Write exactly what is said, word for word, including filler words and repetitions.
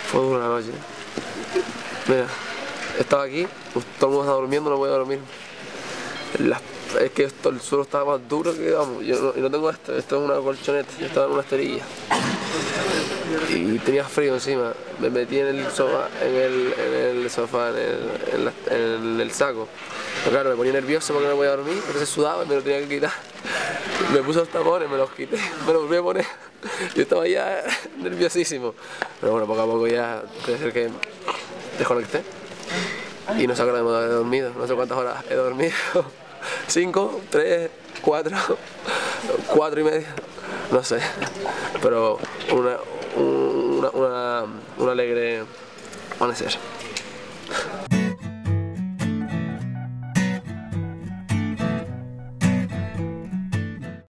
Fue dura la noche. Mira, estaba aquí, todo el mundo estaba durmiendo, no podía dormir. Las, es que esto, el suelo estaba más duro que vamos. Yo no, y no tengo esto, esto es una colchoneta, yo estaba en una esterilla. Y tenía frío encima, me metí en el sofá, en el, en el sofá, en el, en, la, en el saco. Pero claro, me ponía nervioso porque no podía dormir, entonces sudaba y me lo tenía que quitar. Me puse los tapones, me los quité, me los volví a poner. Yo estaba ya nerviosísimo. Pero bueno, poco a poco ya puede ser que desconecté. Y no sé a qué hora he dormido, no sé cuántas horas he dormido. Cinco, tres, cuatro, cuatro y media, no sé. Pero una, una, una, un alegre amanecer.